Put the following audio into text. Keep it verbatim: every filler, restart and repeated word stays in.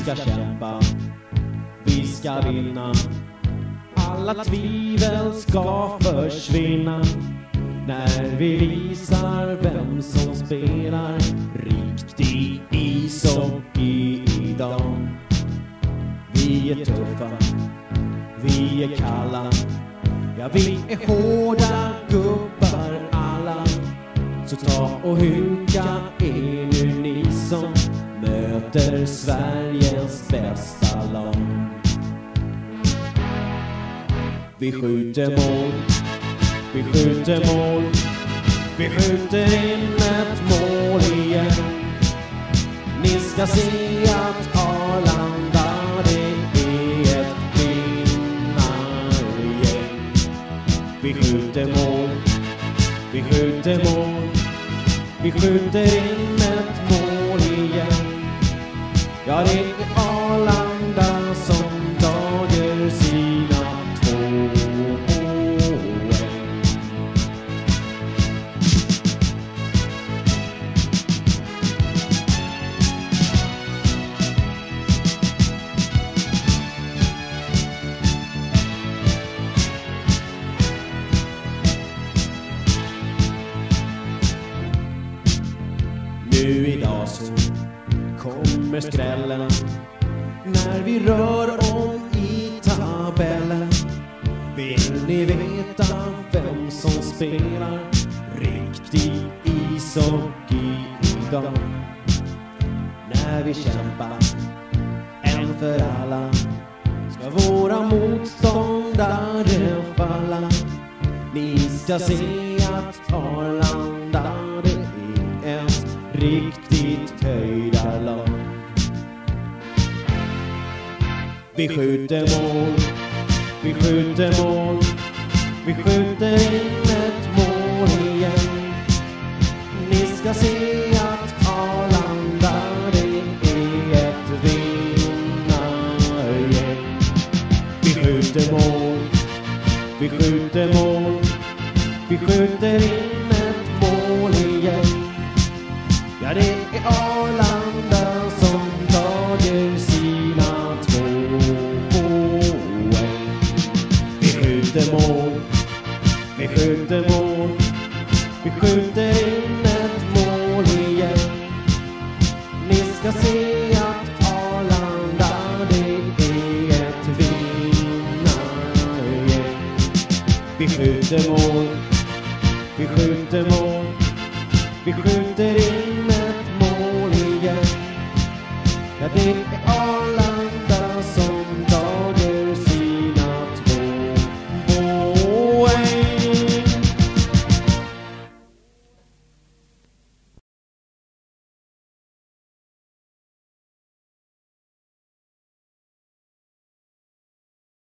ska kämpa, vi ska vinna. Alla tvivel ska försvinna när vi visar vem som spelar riktig ishockey idag. Vi är tuffa, vi är kalla, ja vi är hårda gubbar alla. Så ta och huka er nu ni som möter Sveriges bästa lag. Vi skjuter mål, vi skjuter mål, vi skjuter in ett mål igen. Ni ska se att Arlanda det är ett vinnargäng. Vi skjuter mål, vi skjuter mål, vi skjuter in ett mål igen. Ja, det är Arlanda som tager sina två poäng. Nu idag så kommer skrällen när vi rör om i tabellen. Vill ni veta vem som spelar riktig ishockey idag? När vi kämpar en för alla ska våra motståndare falla. Ni ska se att Arlanda det är ett riktigt höjdarlag. Vi skjuter mål, vi skjuter mål, vi skjuter in ett mål igen. Ni ska se att Arlanda det är ett vinnargäng. Vi skjuter mål, vi skjuter mål, vi skjuter in ett mål igen. Ja, det är Arlanda som tager sina två poäng. Vi skjuter mål, vi skjuter mål, vi skjuter in ett mål igen. Ni ska se att Arlanda det är ett vinnargäng. Vi skjuter mål, vi skjuter mål, vi skjuter in ett mål igen. Ja, det är Arlanda som